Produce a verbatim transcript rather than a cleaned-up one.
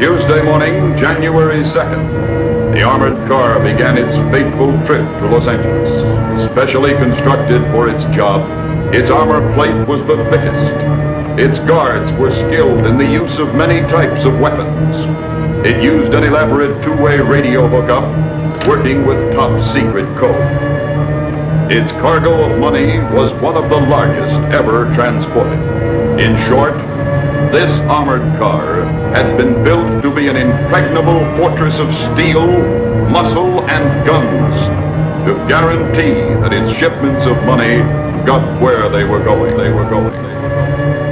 Tuesday morning, January second, the armored car began its fateful trip to Los Angeles. Specially constructed for its job, its armor plate was the thickest. Its guards were skilled in the use of many types of weapons. It used an elaborate two-way radio hookup, working with top-secret code. Its cargo of money was one of the largest ever transported. In short, this armored car had been built to be an impregnable fortress of steel, muscle, and guns to guarantee that its shipments of money got where they were going. They were going. They were going.